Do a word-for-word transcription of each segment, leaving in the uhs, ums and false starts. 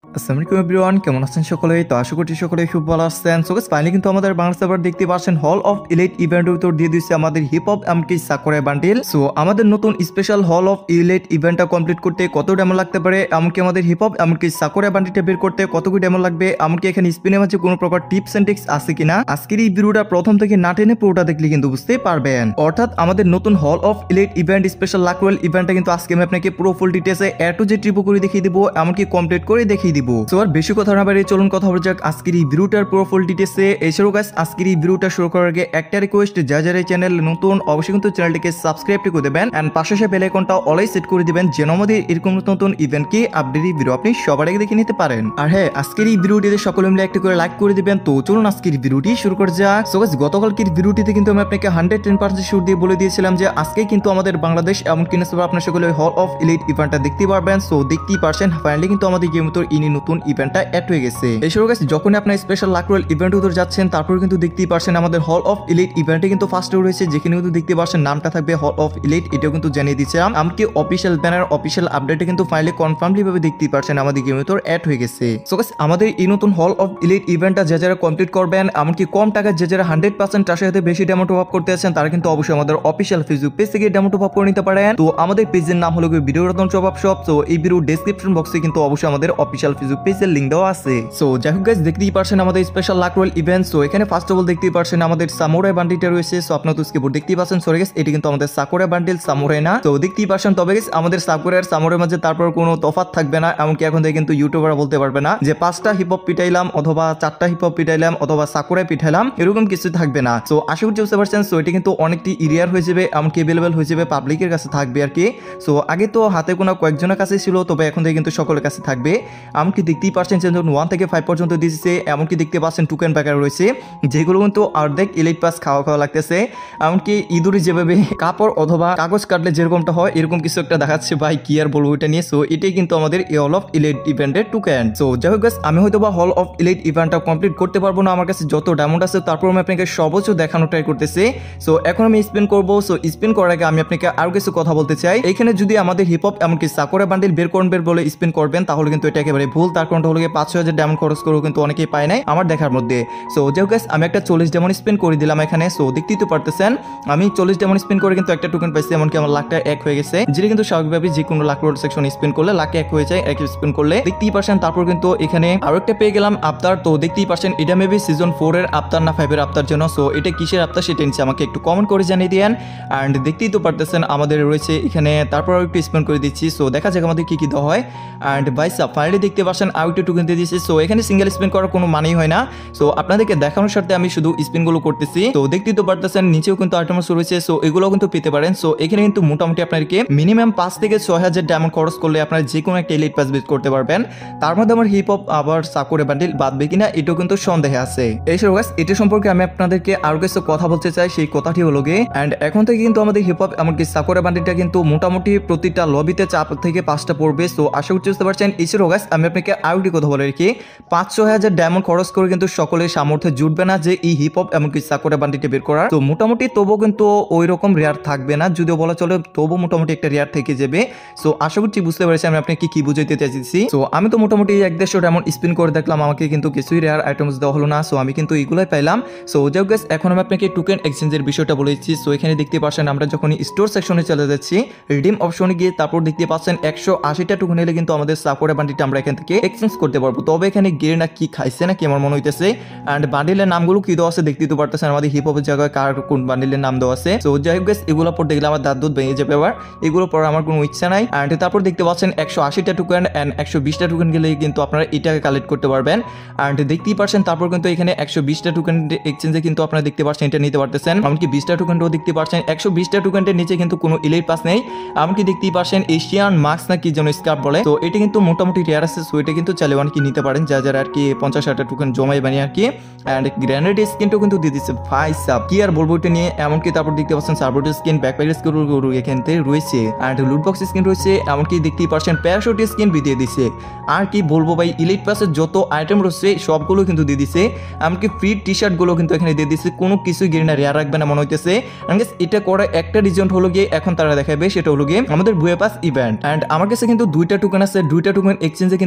আসসালামু আলাইকুম এভরিওয়ান, কেমন আছেন সকলেই? তো আশা করছি সকলেই খুব ভালো আছেন। সো গাইস, ফাইনালি কিন্তু আমাদের বাংলা সার্ভার দেখতে পাচ্ছেন হল অফ ইলিট ইভেন্টের ভিতর দিয়ে দিয়েছে আমাদের হিপ হপ এমনকি সাকুরা বান্ডিল। সো আমাদের নতুন স্পেশাল হল অফ ইলিট ইভেন্টটা কমপ্লিট করতে কত ডেমো লাগতে পারে, এমনকি আমাদের হিপ হপ এমনকি সাকুরা বান্ডিলটা বের করতে কতগুলো ডেমো লাগবে, এমনকি এখানে স্পিনের মাঝে কোনো প্রকার টিপস এন্ড ট্রিক্স আছে কিনা, আজকের এই ভিডিওটা প্রথম থেকে না টেনে পুরোটা দেখলে কিন্তু বুঝতে পারবেন। অর্থাৎ আমাদের নতুন hall of elite event special luck royale ইভেন্টটা কিন্তু আজকে আমি আপনাকে পুরো ফুল ডিটেইলসে এ টু জেড ট্রিপো করে দেখিয়ে দিব, এমনকি কমপ্লিট করে দেখিয়ে দিব। সো আর বেশি কথা না বাড়িয়ে চলুন কথা বলা যাক আজকের এই ভিডিওটার পুরো ফুল ডিটেইলসে। এছাড়াও গাইস, আজকের এই ভিডিওটা শুরু করার আগে একটা রিকোয়েস্ট, যা যারা এই চ্যানেল নতুন অবশ্যই কিন্তু চ্যানেলটিকে সাবস্ক্রাইব করে দেবেন এন্ড পাশে সে বেল আইকনটা অলওয়েজ সেট করে দিবেন, যেন আমাদের এরকম নতুন ইভেন্ট কি আপডেট ভিডিও আপনি সবার আগে দেখে নিতে পারেন। আর হ্যাঁ, আজকের এই ভিডিওটিতে সকলে মিলে একটা করে লাইক করে দিবেন। তো চলুন আজকের ভিডিওটি শুরু করা যাক। সো গাইস, গতকালকের ভিডিওটিতে কিন্তু আমি আপনাকে হান্ড্রেড টেন পার্সেন্ট শিওর দিয়ে বলে দিয়েছিলাম যে আজকে কিন্তু আমাদের বাংলাদেশ এমনকি আপনার সকলে হল অফ ইলিট ইভেন্টটা দেখতে পারবেন। সো দেখতেই পারছেন ফাইনালি কিন্তু আমাদের গেমের ভিতর ইনি নতুন ইভেন্টটা অ্যাড হয়ে গেছে। এছাড়াও গাইস, যখন আপনি স্পেশাল লাক রয়্যাল ইভেন্টের ভিতর যাচ্ছেন তারপর কিন্তু দেখতেই পারছেন আমাদের হল অফ ইলিট ইভেন্টে কিন্তু ফার্স্টে রয়েছে, যেখানে কিন্তু দেখতে পারছেন নামটা থাকবে হল অফ ইলিট, এটাও কিন্তু জানিয়ে দিয়েছিলাম। এমনকি অফিসিয়াল ব্যানার অফিসিয়াল আপডেটে কিন্তু ফাইনালি কনফার্মলি ভাবে দেখতেই পারছেন আমাদের গেমের ভিতর অ্যাড হয়ে গেছে। সো গাইস, আমাদের এই নতুন হল অফ ইলিট ইভেন্টটা যে যারা কমপ্লিট করবেন, এমনকি কম টাকায় যে যারা হান্ড্রেড পার্সেন্ট টাকার সাথে বেশি ডেমো টপ আপ করতে আছেন, তারা কিন্তু অবশ্যই আমাদের অফিসিয়াল ফেসবুক পেজ থেকে ডেমো টপ আপ করে নিতে পারেন। তো আমাদের পেজের নাম হলো video Ratan top up shop. তো এই ভিডিও ডেসক্রিপশন বক্সে কিন্তু অবশ্যই আমাদের অফিসিয়াল ফেসবুক পেজের লিংক দেওয়া আছে। সো যাই হোক গাইস, দেখতেই পারছেন আমাদের special luck royale event. So এখানে ফার্স্ট অফ অল দেখতেই পারছেন আমাদের সামুরাই বান্ডিলটা রয়েছে। সো আপনারা তো স্কিবোর্ড দেখতেই পাচ্ছেন। সরি গাইস, এটি কিন্তু আমাদের সাকুরা বান্ডিল, সামুরাই না। তো দেখতেই পারছেন। তবে গাইস, আমাদের সাকুরা আর সামুরাইয়ের মাঝে তারপর কোনো তফাৎ থাকবে না, এমনকি এখন থেকে কিন্তু ইউটিউবাররা বলতে পারবে না যে পাঁচটা হিপ হপ পিটাইলাম অথবা চারটা হিপ হপ পিটাইলাম অথবা সাকুরাই পিটাইলাম, এরকম কিছু থাকবে না। সো আশা করছি বুঝতে পারছেন। সো এটি কিন্তু অনেকটি এরিয়ার হয়ে যাবে, এমনকি অ্যাভেলেবেল হয়ে যাবে, পাবলিকের কাছে থাকবে আর কি। সো আগে তো হাতে কোনো কয়েকজনের কাছে ছিল, তবে এখন থেকে কিন্তু সকলের কাছে থাকবে। এমনকি দেখতেই পারছেন যে ওয়ান থেকে ফাইভ পর্যন্ত দিয়েছে। এমনকি দেখতে পাচ্ছেন টুকেন প্যাকার রয়েছে, যেগুলো কিন্তু অর্ধেক ইলিট পাস খাওয়া খাওয়া লাগতেছে। এমনকি ইঁদুরে যেভাবে কাপড় অথবা কাগজ কাটলে যেরকমটা হয় এরকম কিছু একটা দেখাচ্ছে, ভাই কি আর বলবো এটা নিয়ে। সো এটাই কিন্তু আমাদের হল অফ ইলিট ইভেন্টের টুকেন। সো যাই হোক গাইস, আমি হয়তো বা হল অফ ইলিট ইভেন্টটা কমপ্লিট করতে পারবো না, আমার কাছে যত ডায়মন্ড আছে তারপর আমি আপনাকে সর্বোচ্চ দেখানো ট্রাই করতেছি। সো এখন আমি স্পিন করবো। সো স্পিন করার আগে আমি আপনাকে আরো কিছু কথা বলতে চাই। এখানে যদি আমাদের হিপ হপ এমনকি সাকুরা বান্ডিল বের করবেন বলে স্পিন করবেন, তাহলে কিন্তু এটা একেবারে ভুল। তার কারণটা হলো পাঁচশো হাজার ডায়মন্ড খরচ করেও কিন্তু অনেকেই পায় নাই আমার দেখার মধ্যে। সো যাই হোক গাইস, আমি একটা চল্লিশ ডেমন স্পিন করে দিলাম এখানে। সো দেখতেই তো পারতেছেন আমি চল্লিশ ডেমন স্পিন করে কিন্তু একটা টোকেন পাইছি, এমনকি আমার লাখটা এক হয়ে গেছে, যেটা কিন্তু স্বাভাবিকভাবে যে কোনো লাক রোড সেকশন স্পিন করলে লাখে এক হয়ে যায়, এক স্পিন করলে দেখতেই পারছেন। তারপর কিন্তু এখানে আরো একটা পেয়ে গেলাম আফতার। তো দেখতেই পারছেন এটা মেবি সিজন ফোর এর আফতার না ফাইভ এর আফতার জন্য। সো এটা কিসের আফতার সেটা নিচে আমাকে একটু কমেন্ট করে জানিয়ে দিয়েন। অ্যান্ড দেখতেই তো পারতেছেন আমাদের রয়েছে এখানে, তারপর আরো একটু স্পিন করে দিচ্ছি। সো দেখা যাক আমাদের কি কি দেওয়া হয়। অ্যান্ড ভাইস ফাইনালি দেখতে পাচ্ছেন আরো একটু টোকেন দিয়ে দিচ্ছি। সো এখানে সিঙ্গেল স্পিন করার কোনো মানেই হয় না। সো আপনাদেরকে দেখানোর সাথে আমি শুধু স্পিনগুলো করতেছি। তো দেখতেই তো পারতেছেন নিচেও কিন্তু আইটেমস রয়েছে। সো এগুলো কিন্তু পেতে পারেন। সো এখানে কিন্তু মোটামুটি আপনাদেরকে মিনিমাম পাঁচ থেকে ছয় হাজার ডায়মন্ড খরচ করলে আপনারা যে কোনো একটা এলিট পাস বেচ করতে পারবেন। তার মধ্যে আমার হিপ হপ আবার সাকুরা বান্ডিল বাদবে কিনা এটাও কিন্তু সন্দেহে আছে। এই সব গাইস, এটা সম্পর্কে আমি আপনাদেরকে আরো কিছু কথা বলতে চাই। সেই কথাটি হলো গে, এন্ড এখন থেকে কিন্তু আমাদের হিপ হপ এমনকি সাকুরা বান্ডিলটা কিন্তু মোটামুটি প্রতিটা লবিতে চার থেকে পাঁচটা পড়বে। সো আশা করছি বুঝতে পারছেন। এছাড়াও গাইস, আমি আপনাকে আরো একটি কথা বলে রাখি, পাঁচ ছয় হাজার ডায়মন্ড খরচ করে কিন্তু সকলের সামর্থ্যে জুটবে না যে এই হিপ হপ এমনকি সাকুরা বান্ডিলটা বের করার। তো মোটামুটি তবুও কিন্তু ওই রকম রেয়ার থাকবে না, যদিও বলা চলে তবুও মোটামুটি একটা রেয়ার থেকে যাবে। সো আশা করছি বুঝতে পেরেছি আমি আপনাকে কি বুঝাইতে চাইছি। সো আমি তো মোটামুটি এক দেড়শো ডায়মন্ড স্পিন করে দেখলাম, আমাকে কিন্তু কিছুই রেয়ার আইটেমস দেওয়া হলো না। সো আমি কিন্তু এইগুলোই পাইলাম। সো যাই হোক গাইস, এখন আমি আপনাকে টোকেন এক্সচেঞ্জের বিষয়টা বলে দিচ্ছি। সো এখানে দেখতে পাচ্ছেন আমরা যখন স্টোর সেকশনে চলে যাচ্ছি, রিডিম অপশনে গিয়ে তারপর দেখতে পাচ্ছেন একশো আশিটা টোকেন এলে কিন্তু আমাদের সাকুরা বান্ডিলটা আমরা এখান থেকে এক্সচেঞ্জ করতে পারবো। তবে এখানে গিয়ে না কি খাইছে না কি আমার মনে হইতেছে। অ্যান্ড বান্ডিলের নামগুলো কি দেওয়া আছে দেখতেই তো পারতেছেন, আমাদের হিপ হপের জায়গায় কার কোন বান্ডিলের নাম দেওয়া আছে। সো যাই হোক গাইস, এগুলো পর দেখলে আমার দাঁত দুধ ভেঙে যাবে আবার, এগুলো পর আমার কোনো ইচ্ছা নাই। অ্যান্ড তারপর দেখতে পাচ্ছেন একশো আশিটা টোকেন অ্যান্ড একশো বিশটা টোকেন গেলে কিন্তু আপনারা এটাকে কালেক্ট করতে পারবেন। অ্যান্ড দেখতেই পারছেন তারপর কিন্তু এখানে একশো বিশটা টোকেন এক্সচেঞ্জে কিন্তু আপনারা দেখতে পাচ্ছেন এটা নিতে পারতেছেন। এমনকি বিশটা টোকেনটাও দেখতে পাচ্ছেন। একশো বিশটা টোকেনের নিচে কিন্তু কোনো ইলিট পাস নেই। এমনকি দেখতেই পাচ্ছেন এশিয়ান মাস্ক না কি যেন স্কার্ফ বলে। তো এটা কিন্তু মোটামুটি রেয়ার আছে। সো এটা কিন্তু চাইলে অনেকে নিতে পারেন, যা যারা আর কি পঞ্চাশ ষাটটা টোকেন জমাই বানিয়ে আর কি। অ্যান্ড গ্র্যানেড স্কিনটাও কিন্তু দিয়ে দিচ্ছে ভাই সাব, কি আর বলবো এটা নিয়ে। এমনকি তারপর দেখতে পাচ্ছেন সার্বোট স্কিন, ব্যাকপ্যাকের স্কিন এখান থেকে রয়েছে, অ্যান্ড লুটবক্স স্কিন রয়েছে। এমনকি দেখতেই পাচ্ছেন প্যারাশুট স্কিন দিয়ে দিচ্ছে। আর কি বলবো ভাই, ইলিট পাসের যত আইটেম রয়েছে সবগুলো কিন্তু দিয়ে দিচ্ছে। এমনকি ফ্রি টি শার্ট গুলো কিন্তু এখানে দিয়ে দিচ্ছে, কোনো কিছুই গিয়ে না রেয়ার রাখবে না মনে হইতেছে। এটা করার একটা রিজন হলো গিয়ে এখন তারা দেখাবে, সেটা হলো গিয়ে আমাদের বুয়ে পাস ইভেন্ট। অ্যান্ড আমার কাছে কিন্তু দুইটা টোকেন আছে, দুইটা টোকেন এক্সচেঞ্জে কিন্তু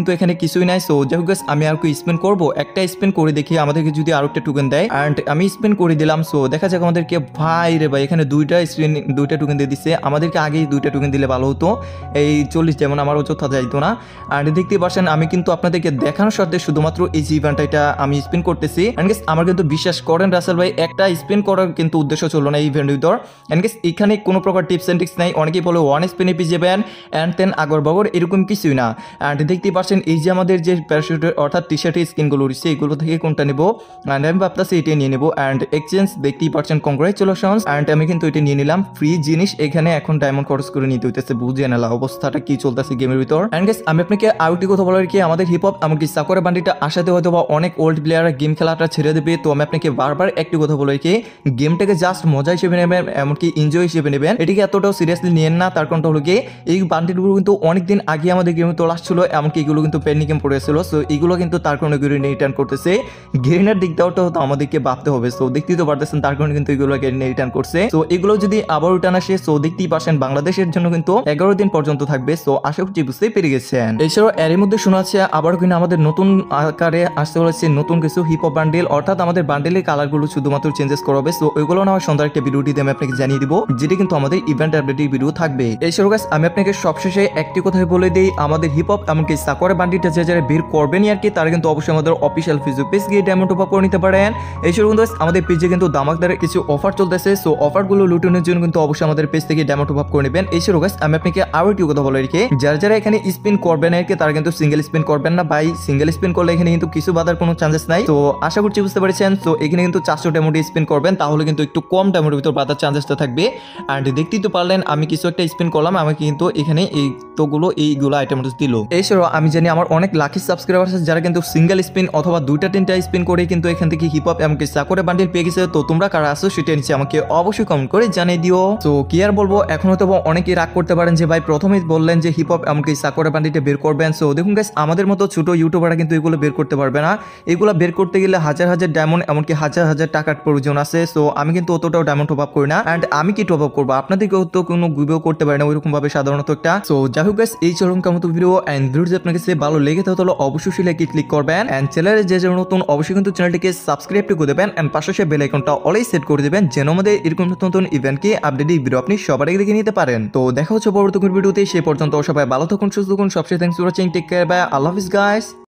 কিন্তু এখানে কিছুই নাই। সো যাই হোক গাইস আমি আর কি স্পেন করবো, একটা স্পেন করে দেখি আমাদেরকে যদি আরো একটা টোকেন দেয়। অ্যান্ড আমি স্পেন করে দিলাম। সো দেখা যাক আমাদেরকে, ভাই রে ভাই এখানে দুইটা স্ক্রিন দুইটা টোকেন দিয়ে দিচ্ছে। আমাদেরকে আগেই দুইটা টোকেন দিলে ভালো হতো, এই চল্লিশ যেমন আমার অযথা যাইতো না। অ্যান্ড দেখতে পাচ্ছেন আমি কিন্তু আপনাদেরকে দেখানোর স্বার্থে শুধুমাত্র এই যে ইভেন্টটা এটা আমি স্পিন করতেছি। অ্যান্ড গাইস আমার কিন্তু বিশ্বাস করেন রাসেল ভাই, একটা স্পিন করার কিন্তু উদ্দেশ্য ছিল না এই ইভেন্টের ভিতর। অ্যান্ড গাইস এখানে কোনো প্রকার টিপস এন্ড ট্রিক্স নাই। অনেকেই বলে ওয়ান স্পিনে পেয়ে যাবেন অ্যান্ড দেন আগর বগর, এরকম কিছুই না। অ্যান্ড দেখতে পাচ্ছেন এই যে আমাদের যে প্যারাশুটের অর্থাৎ টি শার্টের স্কিনগুলো রয়েছে এগুলো থেকে কোনটা নেবো। অ্যান্ড আমি ভাবতেছি এটা নিয়ে নেবো। অ্যান্ড এক্সচেঞ্জ দেখতেই পাচ্ছেন, কংগ্রাচুলেশনস। অ্যান্ড আমি কিন্তু এটা নিয়ে নিলাম, ফ্রি জিনিস এখানে এখন ডায়মন্ড খরচ করে নিতে হইতেছে। বুঝে নেলা অবস্থাটা কি চলতেছে গেমের ভিতর। অ্যান্ড গাইস আমি আপনাকে আউটি কথা বলার কি, আমাদের হিপ হপ এমনকি সাকুরা বান্ডিটা আসাতে হয়তো বা অনেক ওল্ড প্লেয়াররা গেম খেলাটা ছেড়ে দেবে। তো আমি আপনাকে বারবার একটি কথা বলে কি, গেমটাকে জাস্ট মজা হিসেবে নেবেন, এমনকি এনজয় হিসেবে নেবেন, এটিকে এতটাও সিরিয়াসলি নিয়েন না। তার কারণটা হলো কি, এই বান্ডিলগুলো কিন্তু অনেকদিন আগে আমাদের গেমে তোলা আসছিল, এমনকি এগুলো কিন্তু পেন্ডিং গেম পড়েছিল। সো এগুলো কিন্তু তার কারণে রিটার্ন করতেছে। গেরিনার দিক দেওয়াটা হতো আমাদেরকে ভাবতে হবে। সো দেখতেই তো পারতেছেন তার কারণে কিন্তু এগুলো রিটার্ন করছে। সো এগুলো যদি আবার রিটার্ন আসে, সো দেখতেই পাচ্ছেন বাংলাদেশের জন্য কিন্তু এগারো দিন পর্যন্ত থাকবে। সো আশা করছি বুঝতেই পেরে গেছেন। এছাড়াও এর মধ্যে শোনা যাচ্ছে আবার কিন্তু আমাদের নতুন আকারে আসতে চলেছে নতুন কিছু হিপ হপ বান্ডেল, অর্থাৎ আমাদের বান্ডেলের কালারগুলো শুধুমাত্র চেঞ্জেস করা হবে। সো ওইগুলো না হয় সন্ধ্যার একটা ভিডিওটিতে আমি আপনাকে জানিয়ে দিব, যেটি কিন্তু আমাদের ইভেন্ট আপডেটের ভিডিও থাকবে। এছাড়াও গাইস আমি আপনাকে সবশেষে একটি কথাই বলে দিই, আমাদের হিপ হপ এমনকি সাকুরা বান্ডিলটা যে যারা বের করবেন আর কি, তারা কিন্তু অবশ্যই আমাদের অফিসিয়াল ফেসবুক পেজ গিয়ে ডায়মন্ড টপ আপ করে নিতে পারেন। এছাড়াও কিন্তু আমাদের পেজে কিন্তু দামাকদার কিছু অফার চলতেছে। সো অফারগুলো লুটানোর জন্য কিন্তু অবশ্যই আমাদের পেজ থেকে ডায়মন্ড টপ আপ করে নেবেন। এছাড়াও গাইস আমি আপনাকে আরো একটি কথা বলে রেখে, যারা যারা এখানে স্পিন করবেন আর কি, তারা কিন্তু সিঙ্গেল স্পিন করবেন না ভাই। সিঙ্গেল স্পিন করলে এখানে কিন্তু কিছু বাধার কোনো চান্সেস নাই। তো আশা করছি বুঝতে পেরেছেন। তো এখানে কিন্তু চারশো ডায়মন্ড স্পিন করবেন, তাহলে কিন্তু একটু কম ডায়মন্ডের ভিতর বাধার চান্সেসটা থাকবে। অ্যান্ড দেখতেই তো পারলেন আমি কিছু একটা স্পিন করলাম, আমাকে কিন্তু এখানে এই তোগুলো এইগুলো আইটেম দিল। এছাড়াও আমি জানি আমার অনেক লাকি সাবস্ক্রাইবার আছে যারা কিন্তু সিঙ্গেল স্পিন অথবা দুইটা তিনটা স্পিন করে কিন্তু এখান থেকে হিপ হপ এমনকি সাকুরা বান্ডিল পেয়ে গেছে। তো তোমরা কারা আসো সেটা নিচে আমাকে অবশ্যই কমেন্ট করে জানিয়ে দিও। তো কি আর বলবো, এখন হয়তো অনেকেই রাগ করতে পারেন যে ভাই প্রথমেই বললেন যে হিপ হপ এমনকি সাকুরা বান্ডিলটা বের করবেন। সো দেখুন গাইস আমাদের মতো ছোট ইউটিউবাররা কিন্তু এগুলো বের করতে পারবে না। এগুলো বের করতে গেলে হাজার হাজার ডায়মন্ড এমনকি হাজার হাজার টাকার প্রয়োজন আছে। সো আমি কিন্তু অতটাও ডায়মন্ড টপ আপ করি না। অ্যান্ড আমি কি টপ আপ করবো, আপনাদেরকেও তো কোনো গুবেও করতে পারি না ওইরকম ভাবে সাধারণত একটা। সো যাই হোক গাইস এই চরম কামতো ভিডিও অ্যান্ড ভিডিও যদি আপনার কাছে ভালো লেগে থাকে তাহলে অবশ্যই লাইক ক্লিক করবেন। অ্যান্ড চ্যানেলে যে যে নতুন অবশ্যই কিন্তু চ্যানেলটিকে সাবস্ক্রাইব করে দেবেন। অ্যান্ড পাশে সে বেল আইকনটা অলওয়েজ সেট করে দেবেন, যেন আমাদের এরকম নতুন নতুন ইভেন্ট কি আপডেট ভিডিও আপনি সবার আগে দেখে নিতে পারেন। তো দেখা হচ্ছে পরবর্তী ভিডিওতে, সে পর্যন্ত সবাই ভালো থাকুন, সুস্থ থাকুন, সবচেয়ে thanks for watching, take care, bye, আল্লাহ হাফেজ গাইস।